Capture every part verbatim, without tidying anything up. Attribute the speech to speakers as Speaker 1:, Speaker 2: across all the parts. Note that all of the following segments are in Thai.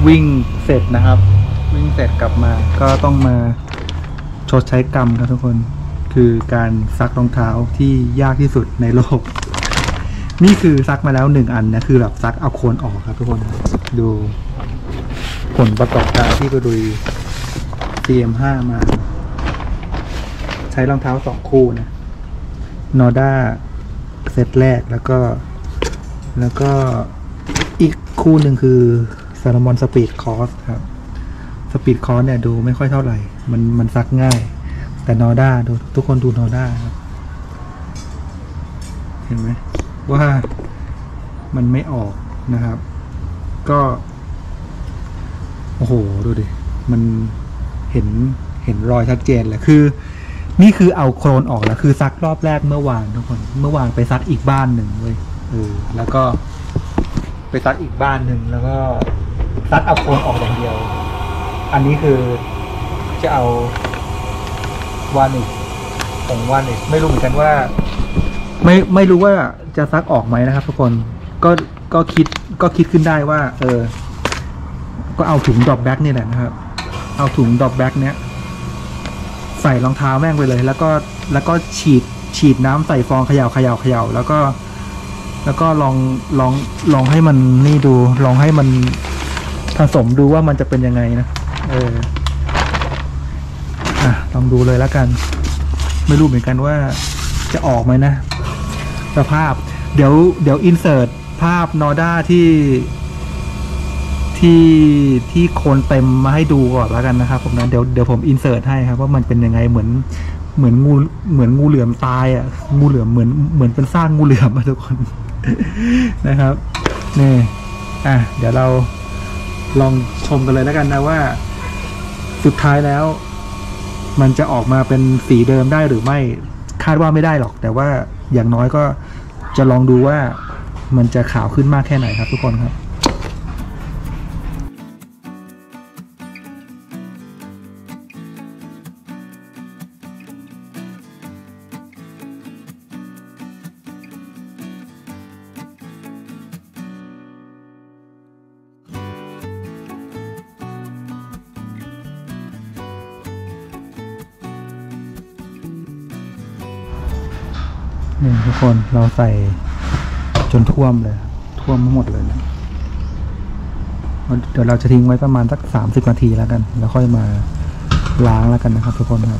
Speaker 1: วิ่งเสร็จนะครับวิ่งเสร็จกลับมาก็ต้องมาชดใช้กรรมครับทุกคนคือการซักรองเท้าที่ยากที่สุดในโลกนี่คือซักมาแล้วหนึ่งอันนะคือแบบซักเอาโคลนออกครับทุกคนดูผลประกอบการที่ไปดุย ซี เอ็ม ห้า มาใช้รองเท้าสองคู่นะนอด้าเซตแรกแล้วก็แล้วก็อีกคู่หนึ่งคือซาลมอนสปีดคอสครับสปีดคอสเนี่ยดูไม่ค่อยเท่าไหร่มันมันซักง่ายแต่นอด้าดูทุกคนดูนอด้าครับเห็นไหมว่ามันไม่ออกนะครับก็โอ้โหดูดิมันเห็นเห็นรอยชัดเจนเลยคือนี่คือเอาโคลนออกแล้วคือซักรอบแรกเมื่อวานทุกคนเมื่อวานไปซักอีกบ้านหนึ่งเว้ยเออแล้วก็ไปซักอีกบ้านหนึ่งแล้วก็ซักเอาโคลนออกอย่างเดียวอันนี้คือจะเอาวานิชของวานิชไม่รู้เหมือนกันว่าไม่ไม่รู้ว่าจะซักออกไหมนะครับทุกคนก็ก็คิดก็คิดขึ้นได้ว่าเออก็เอาถุงดรอปแบ็กนี่แหละนะครับเอาถุงดรอปแบ็กเนี้ยใส่รองเท้าแม่งไปเลยแล้วก็แล้วก็ฉีดฉีดน้ำใส่ฟองเขย่าเขย่าเขย่าแล้วก็แล้วก็ลองลองลองให้มันนี่ดูลองให้มันผสมดูว่ามันจะเป็นยังไงนะเอออ่ะลองดูเลยแล้วกันไม่รู้เหมือนกันว่าจะออกไหมนะสภาพเดี๋ยวเดี๋ยวอินเสิร์ตภาพนอด้าที่ที่ที่โคนเต็มมาให้ดูก่อนแล้วกันนะครับผมนะเดี๋ยวเดี๋ยวผมอินเสิร์ตให้ครับว่ามันเป็นยังไงเหมือนเหมือนงูเหมือนงูเหลือมตายอ่ะงูเหลือมเหมือนเหมือนเป็นซากงูเหลือมมาทุกคน นะครับนี่อ่ะเดี๋ยวเราลองชมกันเลยแล้วกันนะว่าสุดท้ายแล้วมันจะออกมาเป็นสีเดิมได้หรือไม่คาดว่าไม่ได้หรอกแต่ว่าอย่างน้อยก็จะลองดูว่ามันจะขาวขึ้นมากแค่ไหนครับทุกคนครับนี่ทุกคนเราใส่จนท่วมเลยท่วมหมดเลยนะเดี๋ยวเราจะทิ้งไว้ประมาณสักสามสิบนาทีแล้วกันแล้วค่อยมาล้างแล้วกันนะครับทุกคนครับ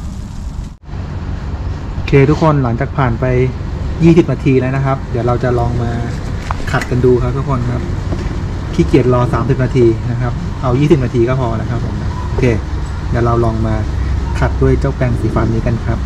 Speaker 1: โอเคทุกคนหลังจากผ่านไปยี่สิบนาทีแล้วนะครับเดี๋ยวเราจะลองมาขัดกันดูครับทุกคนครับขี้เกียจรอสามสิบนาทีนะครับเอายี่สิบนาทีก็พอนะครับผมโอเคเดี๋ยวเราลองมาขัดด้วยเจ้าแปรงสีฟันนี้กันครับ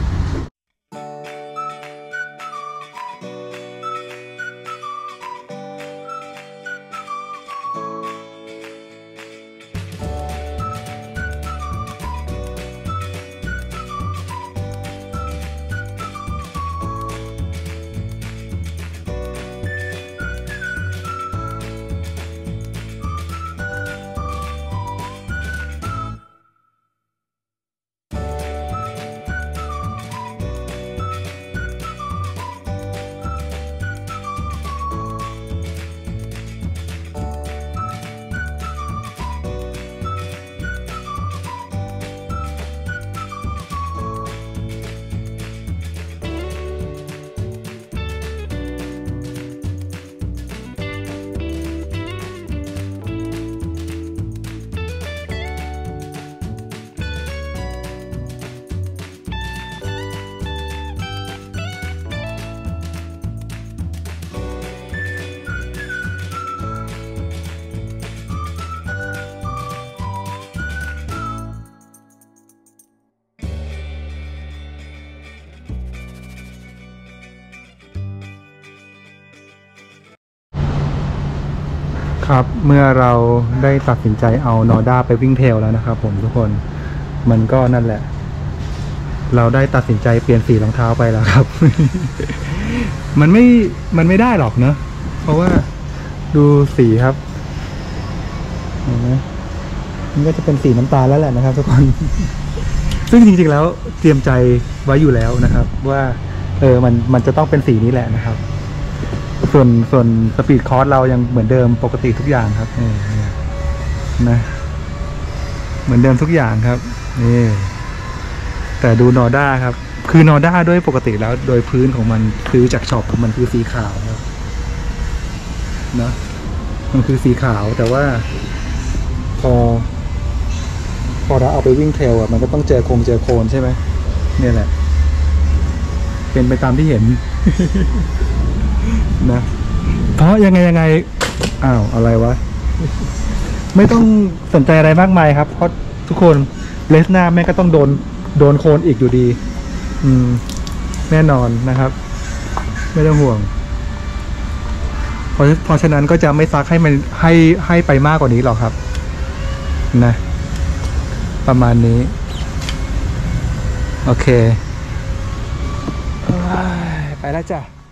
Speaker 1: ครับเมื่อเราได้ตัดสินใจเอานอด้าไปวิ่งเทรลแล้วนะครับผมทุกคนมันก็นั่นแหละเราได้ตัดสินใจเปลี่ยนสีรองเท้าไปแล้วครับ มันไม่มันไม่ได้หรอกเนอะเพราะว่าดูสีครับเห็นไหมมันก็จะเป็นสีน้ำตาลแล้วแหละนะครับทุกคน ซึ่งจริงๆแล้วเตรียมใจไว้อยู่แล้วนะครับว่าเออมันมันจะต้องเป็นสีนี้แหละนะครับส่วนส่วนสปีดคอร์สเรายังเหมือนเดิมปกติทุกอย่างครับนะเหมือนเดิมทุกอย่างครับนี่แต่ดูนอด้าครับคือนอด้าด้วยปกติแล้วโดยพื้นของมันซื้อจากช็อปมันคือสีขาวครับนะมันคือสีขาวแต่ว่าพอพอเราเอาไปวิ่งเทรลอ่ะมันก็ต้องเจอโคงเจอโคลนใช่ไหมเนี่ยแหละเป็นไปตามที่เห็น นะเพราะยังไงยังไงอ้าวอะไรวะ ไม่ต้องสนใจอะไรมากมายครับเพราะทุกคนเลสหน้าแม่ก็ต้องโดนโดนโคลนอีกอยู่ดี อืมแน่นอนนะครับไม่ต้องห่วงเพราะเพราะฉะนั้นก็จะไม่ซักให้มันให้ให้ไปมากกว่านี้หรอกครับนะประมาณนี้โอเคไปแล้วจ้ะ